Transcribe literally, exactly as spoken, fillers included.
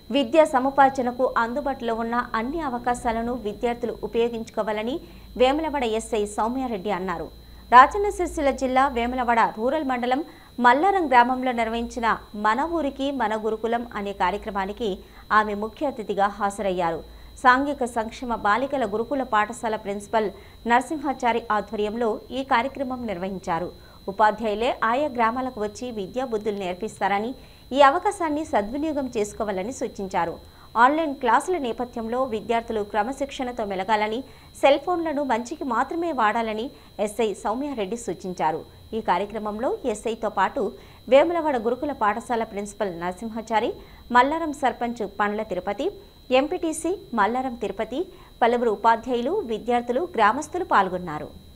విద్యా సముపార్జనకు అందుబాటులో ఉన్న అన్ని అవకాశాలను విద్యార్థులు ఉపయోగించుకోవాలని వేములవాడ ఎస్ఐ సౌమ్యారెడ్డి అన్నారు. రాజన్న సిరిసిల్ల జిల్లా వేములవాడ రూరల్ మండలం మల్లారం గ్రామంలో నిర్వహించిన మన ఊరికి మన గురుకులం అనే కార్యక్రమానికి ఆమె ముఖ్య అతిథిగా హాజరయ్యారు. సాంఘిక సంక్షేమ బాలికల గురుకుల పాఠశాల ప్రిన్సిపల్ నరసింహాచారి ఆధ్వర్యంలో ఈ కార్యక్రమం నిర్వహించారు. ఉపాధ్యాయులే ఆయా గ్రామాలకు వచ్చి విద్యా బుద్ధులు నేర్పిస్తారని, ఈ అవకాశాన్ని సద్వినియోగం చేసుకోవాలని సూచించారు. ఆన్లైన్ క్లాసుల నేపథ్యంలో విద్యార్థులు క్రమశిక్షణతో మెలగాలని, సెల్ ఫోన్లను మంచికి మాత్రమే వాడాలని ఎస్ఐ సౌమ్యారెడ్డి సూచించారు. ఈ కార్యక్రమంలో ఎస్ఐతో పాటు వేములవాడ గురుకుల పాఠశాల ప్రిన్సిపల్ నరసింహాచారి, మల్లారం సర్పంచ్ పండ్ల తిరుపతి, ఎంపీటీసీ మల్లారం తిరుపతి, పలువురు ఉపాధ్యాయులు, విద్యార్థులు, గ్రామస్తులు పాల్గొన్నారు.